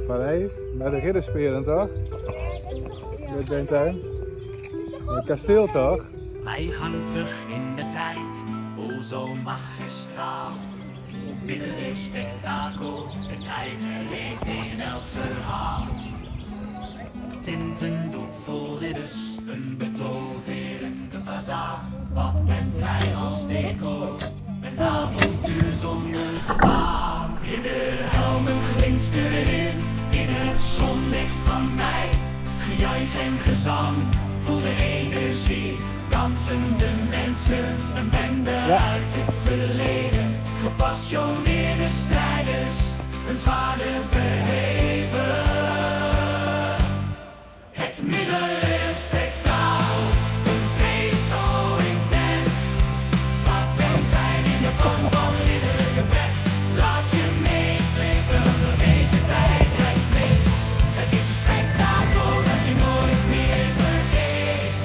Paleis, naar de ridderspelen toch? Met Bentuin. Het kasteel toch? Wij gaan terug in de tijd, o zo magistraal. Middeleeuws spektakel, de tijd leeft in elk verhaal. Tintendoek vol ridders, een betoverende bazaar. Wat bent hij als decor, een avontuur zonder gevaar. Ridderhelmen glinsteren in het zonlicht van mei. Gejuich en gezang, voel de energie. Dansende mensen, een bende uit het verleden. Gepassioneerde strijders, hun zwaarden verheven. Het middeleeuws spektakel, een feest zo intens. Wat bent hij in de pan van ridderlijke bed? Laat je meeslepen door deze tijd, reist mis. Het is een spektakel dat je nooit meer vergeet.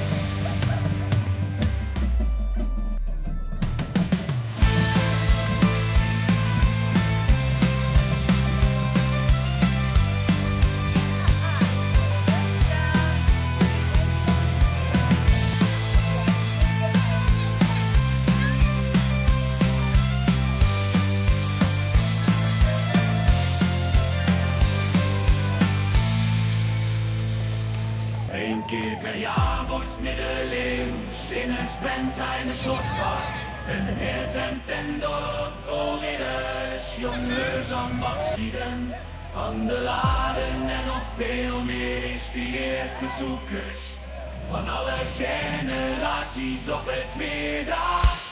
Eén keer per jaar wordt middeleeuws in het Bentheimer Schlosspark. Een heel tent en dorp vol ridders, jongens, ambachtslieden, handeladen en nog veel meer inspireert bezoekers van alle generaties op het Meerdaagse.